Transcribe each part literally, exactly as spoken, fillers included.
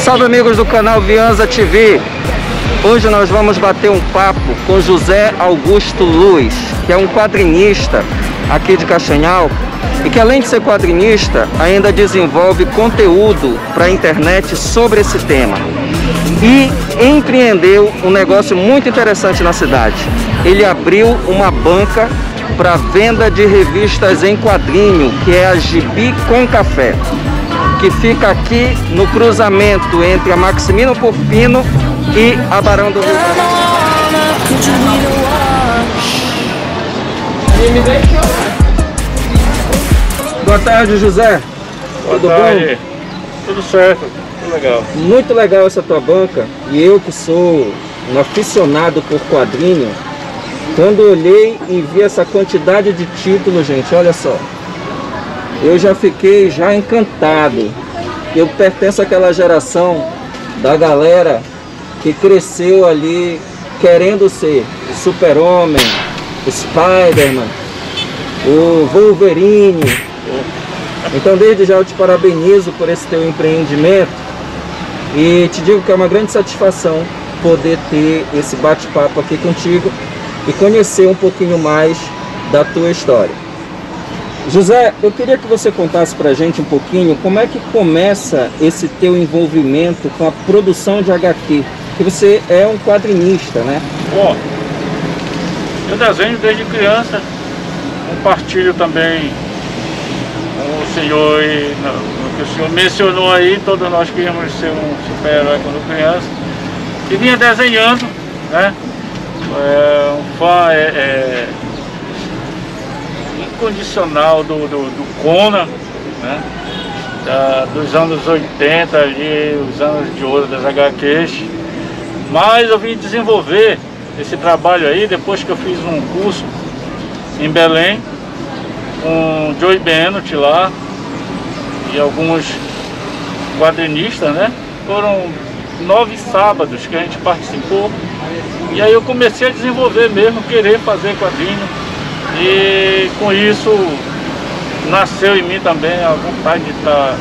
Salve amigos do canal Vianza T V. Hoje nós vamos bater um papo com José Augusto Luz, que é um quadrinista aqui de Castanhal e que, além de ser quadrinista, ainda desenvolve conteúdo para a internet sobre esse tema. E empreendeu um negócio muito interessante na cidade. Ele abriu uma banca para venda de revistas em quadrinho, que é a Gibi com Café, que fica aqui no cruzamento entre a Maximino Porfino e a Barão do Rio Grande. Boa tarde, José. Boa Tudo tarde. bom? Tudo certo, tudo legal. Muito legal essa tua banca. E eu, que sou um aficionado por quadrinho, quando olhei e vi essa quantidade de títulos, gente, olha só, eu já fiquei já encantado. Eu pertenço àquela geração da galera que cresceu ali querendo ser Super-Homem, Spider-Man, o Wolverine. Então desde já eu te parabenizo por esse teu empreendimento e te digo que é uma grande satisfação poder ter esse bate-papo aqui contigo e conhecer um pouquinho mais da tua história. José, eu queria que você contasse pra gente um pouquinho como é que começa esse teu envolvimento com a produção de agá quê, que você é um quadrinista, né? Bom, eu desenho desde criança, compartilho também com o senhor, e no que o senhor mencionou aí, todos nós queríamos ser um super-herói quando criança, e vinha desenhando, né? É, um fã é, é, incondicional do, do, do Conan, né? Da, dos anos oitenta ali, os anos de ouro das agá quês. Mas eu vim desenvolver esse trabalho aí depois que eu fiz um curso em Belém com Joey Bennett lá e alguns quadrinistas, né? Foram nove sábados que a gente participou. E aí eu comecei a desenvolver mesmo, querer fazer quadrinho. E com isso nasceu em mim também a vontade de estar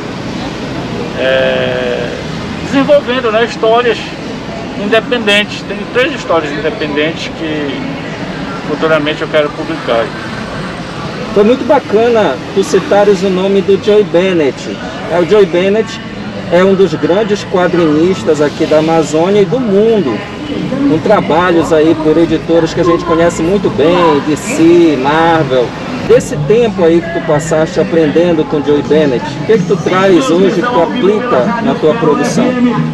é, desenvolvendo, né, histórias independentes. Tem três histórias independentes que futuramente eu quero publicar. Foi muito bacana tu citares o nome do Joey Bennett. É, o Joey Bennett é um dos grandes quadrinistas aqui da Amazônia e do mundo, com trabalhos aí por editoras que a gente conhece muito bem, D C, Marvel. Desse tempo aí que tu passaste aprendendo com Joey Bennett, o que, que tu traz hoje que tu aplica na tua produção?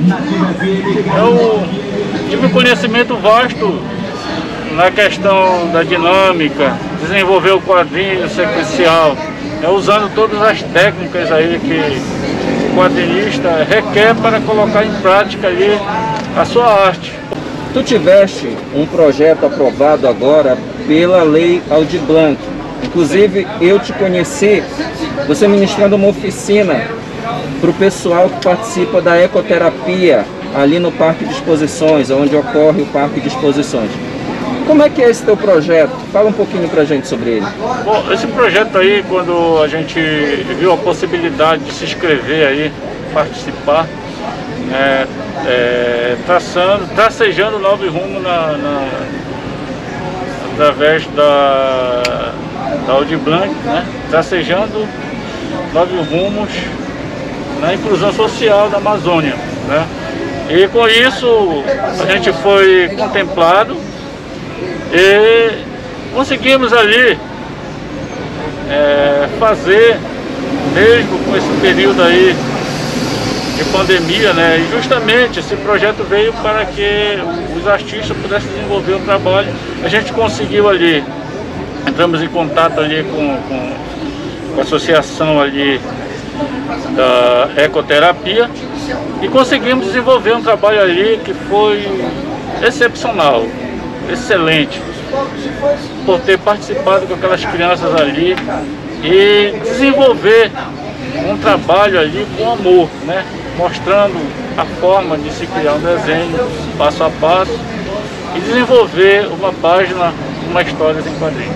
Eu tive um conhecimento vasto na questão da dinâmica, desenvolver o quadrinho sequencial, é, usando todas as técnicas aí que o quadrinista requer para colocar em prática ali a sua arte. Tu tiveste um projeto aprovado agora pela Lei Aldir Blanc. Inclusive, eu te conheci você ministrando uma oficina para o pessoal que participa da ecoterapia ali no Parque de Exposições, onde ocorre o Parque de Exposições. Como é que é esse teu projeto? Fala um pouquinho pra gente sobre ele. Bom, esse projeto aí, quando a gente viu a possibilidade de se inscrever aí, participar, é, é, traçando, tracejando um novo rumo na, na, através da, da Aldir Blanc, né? Tracejando novos rumos na inclusão social da Amazônia, né? E com isso a gente foi contemplado e conseguimos ali é, fazer, mesmo com esse período aí de pandemia, né? E justamente esse projeto veio para que os artistas pudessem desenvolver o trabalho. A gente conseguiu ali, entramos em contato ali com, com, com a associação ali da ecoterapia e conseguimos desenvolver um trabalho ali que foi excepcional, excelente, por ter participado com aquelas crianças ali e desenvolver um trabalho ali com amor, né? Mostrando a forma de se criar um desenho passo a passo e desenvolver uma página, uma história em quadrinhos.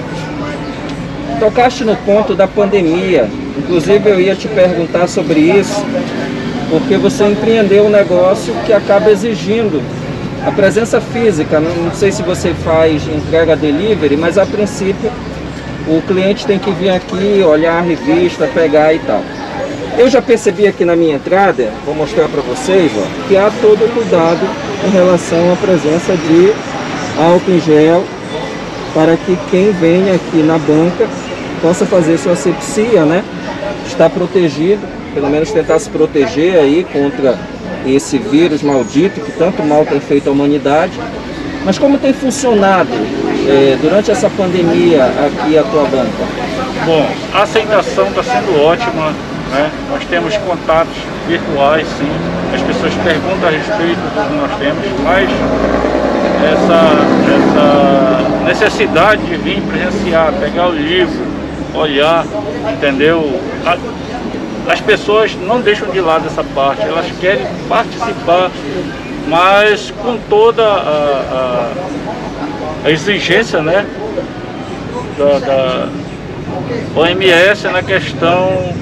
Tocaste no ponto da pandemia, inclusive eu ia te perguntar sobre isso, porque você empreendeu um negócio que acaba exigindo a presença física. Não, não sei se você faz entrega delivery, mas a princípio o cliente tem que vir aqui, olhar a revista, pegar e tal. Eu já percebi aqui na minha entrada, vou mostrar para vocês, ó, que há todo o cuidado em relação à presença de álcool em gel, para que quem vem aqui na banca possa fazer sua asepsia, né? Estar protegido, pelo menos tentar se proteger aí contra esse vírus maldito que tanto mal tem feito à humanidade. Mas como tem funcionado é, durante essa pandemia aqui a tua banca? Bom, a aceitação está sendo ótima, né? Nós temos contatos virtuais, sim. As pessoas perguntam a respeito do que nós temos, mas essa, essa necessidade de vir presenciar, pegar o livro, olhar, entendeu? As pessoas não deixam de lado essa parte, elas querem participar, mas com toda a, a, a exigência, né, da, da O M S na questão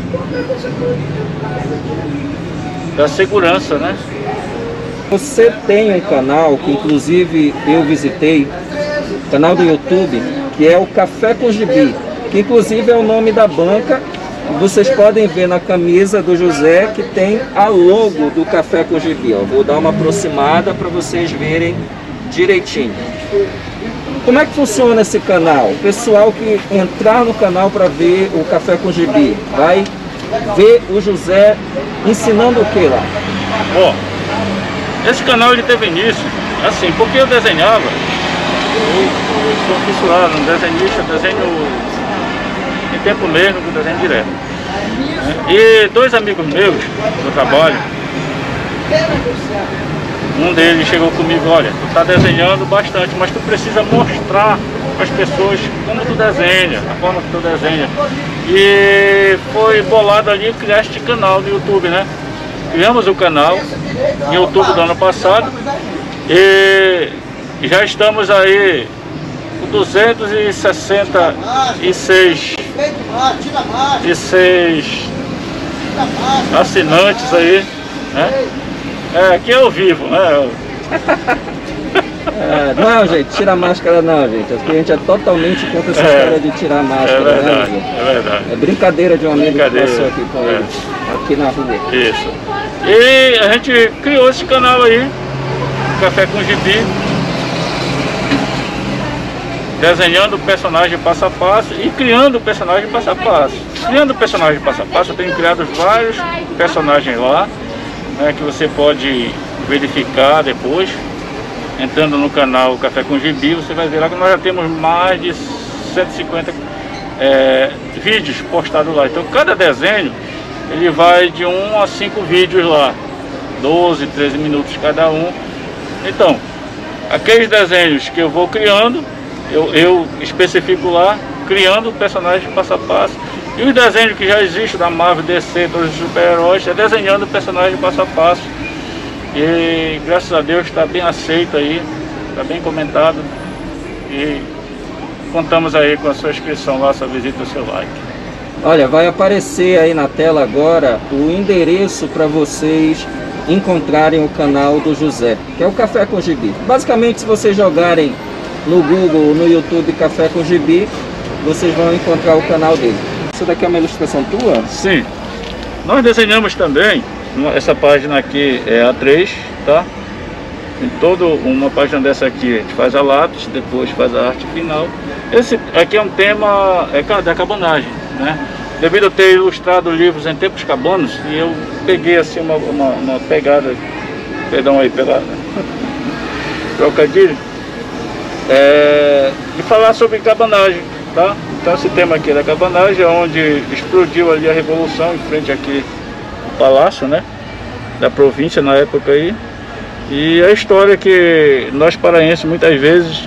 da segurança, né? Você tem um canal que inclusive eu visitei, canal do YouTube, que é o Café com Gibi, que inclusive é o nome da banca. Vocês podem ver na camisa do José que tem a logo do Café com Gibi. Ó. Vou dar uma aproximada para vocês verem direitinho. Como é que funciona esse canal? O pessoal que entrar no canal para ver o Café com Gibi vai ver o José ensinando o que lá? Bom, esse canal ele teve início assim, porque eu desenhava, eu, eu sou fissurado, um desenhista, desenho em tempo mesmo, com desenho direto. E dois amigos meus do trabalho, um deles chegou comigo: olha, tu está desenhando bastante, mas tu precisa mostrar para as pessoas como tu desenha, a forma que tu desenha. E foi bolado ali criar este canal no YouTube, né? Criamos o canal em outubro do ano passado e já estamos aí com duzentos e sessenta e seis, e seis assinantes aí, né? É, aqui é ao vivo, né? É, não, gente, tira a máscara não, gente. Aqui a gente é totalmente contra essa É, história de tirar a máscara, é verdade, né, é verdade. É brincadeira de um amigo Brincadeira, que passou aqui com é. ele, aqui na rua. Isso. E a gente criou esse canal aí, Café com Gibi, desenhando o personagem passo a passo e criando o personagem passo a passo. Criando o personagem passo a passo, eu tenho criado vários personagens lá, né, que você pode verificar depois. Entrando no canal Café com Gibi, você vai ver lá que nós já temos mais de cento e cinquenta é, vídeos postados lá. Então cada desenho ele vai de um a cinco vídeos lá, doze, treze minutos cada um. Então, aqueles desenhos que eu vou criando, eu, eu especifico lá, criando o personagem passo a passo. E os desenhos que já existem da Marvel, D C, todos os super-heróis, é desenhando o personagem passo a passo. E graças a Deus está bem aceito aí, está bem comentado. E contamos aí com a sua inscrição lá, sua visita, o seu like. Olha, vai aparecer aí na tela agora o endereço para vocês encontrarem o canal do José, que é o Café com Gibi. Basicamente, se vocês jogarem no Google, no YouTube Café com Gibi, vocês vão encontrar o canal dele. Isso daqui é uma ilustração tua? Sim. Nós desenhamos também, essa página aqui é A três, tá? Em toda uma página dessa aqui a gente faz a lápis, depois faz a arte final. Esse aqui é um tema é, da cabanagem, né? Devido a ter ilustrado livros em tempos cabanos, e eu peguei assim uma, uma, uma pegada, perdão aí pela trocadilho, é, de falar sobre cabanagem, tá? Então esse tema aqui é da cabanagem, onde explodiu ali a revolução em frente aqui ao palácio, né? Da província na época aí. E a história que nós paraenses muitas vezes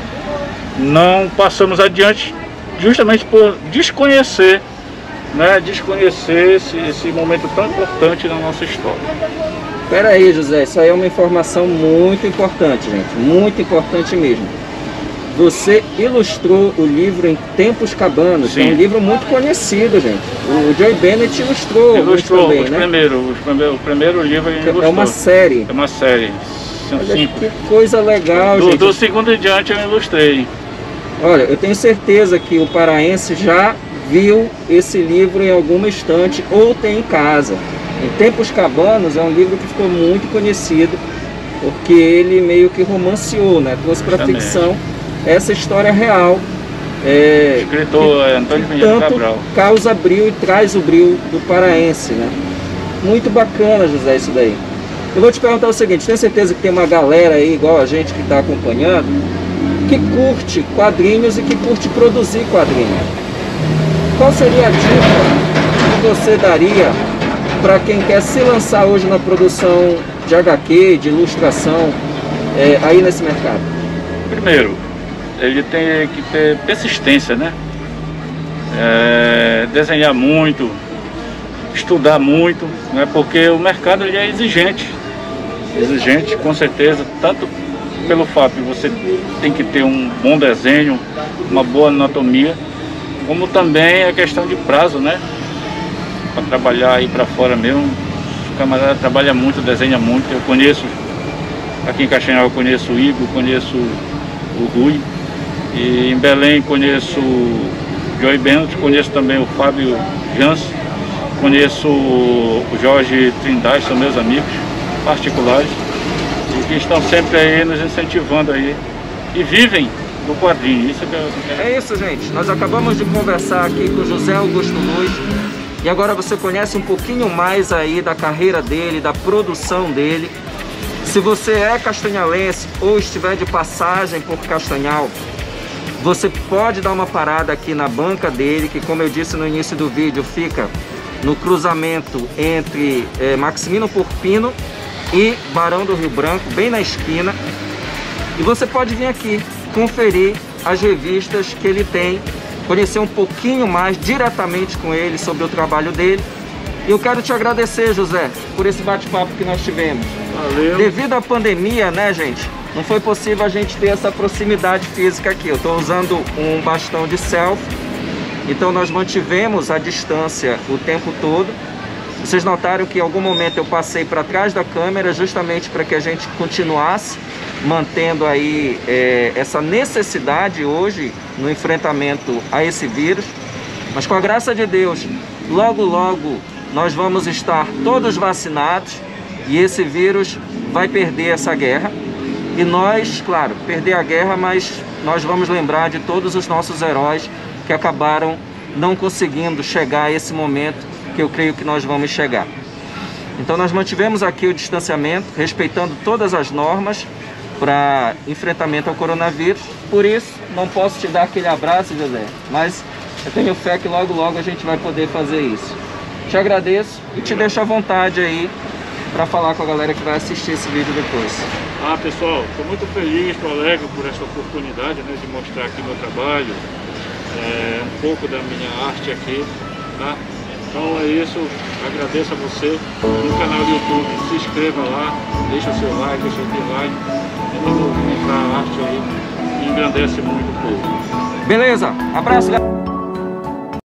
não passamos adiante justamente por desconhecer, né, desconhecer esse, esse momento tão importante na nossa história. Espera aí, José, isso aí é uma informação muito importante, gente, muito importante mesmo. você ilustrou o livro Em Tempos Cabanos, que é um livro muito conhecido, gente. O Joey Bennett ilustrou, ilustrou também, os né? primeiros, os primeiros, o primeiro livro ele ilustrou. É uma série. É uma série. São Olha cinco. que coisa legal, do, gente. Do segundo em diante eu ilustrei. Olha, eu tenho certeza que o paraense já viu esse livro em alguma estante ou tem em casa. Em Tempos Cabanos é um livro que ficou muito conhecido, porque ele meio que romanceou, né? Trouxe para a ficção essa história real. É, o escritor é Antônio Pinheiro Cabral. Causa brio e traz o brio do paraense, né? Muito bacana, José, isso daí. Eu vou te perguntar o seguinte, tenho certeza que tem uma galera aí, igual a gente que está acompanhando, que curte quadrinhos e que curte produzir quadrinhos. Qual seria a dica que você daria para quem quer se lançar hoje na produção de agá quê, de ilustração, é, aí nesse mercado? Primeiro, ele tem que ter persistência, né? É, desenhar muito, estudar muito, né? Porque o mercado ele é exigente, exigente com certeza, tanto pelo fato de você tem que ter um bom desenho, uma boa anatomia, como também a questão de prazo, né? Para trabalhar aí para fora mesmo, o camarada trabalha muito, desenha muito. Eu conheço, aqui em Castanhal eu conheço o Igor, conheço o Rui, e em Belém conheço o Joey Bennett, conheço também o Fábio Jans, conheço o Jorge Trindade, são meus amigos particulares, e que estão sempre aí nos incentivando aí, e vivem do quadrinho. Isso que eu... É isso, gente. Nós acabamos de conversar aqui com o José Augusto Luz, e agora você conhece um pouquinho mais aí da carreira dele, da produção dele. Se você é castanhalense ou estiver de passagem por Castanhal, você pode dar uma parada aqui na banca dele, que como eu disse no início do vídeo, fica no cruzamento entre é, Maximino Porpino e Barão do Rio Branco, bem na esquina. E você pode vir aqui conferir as revistas que ele tem, conhecer um pouquinho mais diretamente com ele sobre o trabalho dele. E eu quero te agradecer, José, por esse bate-papo que nós tivemos. Valeu. Devido à pandemia, né, gente, não foi possível a gente ter essa proximidade física aqui. Eu estou usando um bastão de selfie, então nós mantivemos a distância o tempo todo. Vocês notaram que em algum momento eu passei para trás da câmera justamente para que a gente continuasse mantendo aí é, essa necessidade hoje no enfrentamento a esse vírus. Mas com a graça de Deus, logo logo nós vamos estar todos vacinados e esse vírus vai perder essa guerra. E nós, claro, perder a guerra, mas nós vamos lembrar de todos os nossos heróis que acabaram não conseguindo chegar a esse momento que eu creio que nós vamos chegar. Então nós mantivemos aqui o distanciamento, respeitando todas as normas para enfrentamento ao coronavírus. Por isso, não posso te dar aquele abraço, José, mas eu tenho fé que logo logo a gente vai poder fazer isso. Te agradeço e te deixo à vontade aí para falar com a galera que vai assistir esse vídeo depois. Ah, pessoal, estou muito feliz, estou alegre por essa oportunidade, né, de mostrar aqui meu trabalho, é, um pouco da minha arte aqui, tá? Então é isso, agradeço a você no canal do YouTube, se inscreva lá, deixa o seu like, deixa o dislike, tenta movimentar a arte aí, que engrandece muito o povo. Beleza, abraço, galera.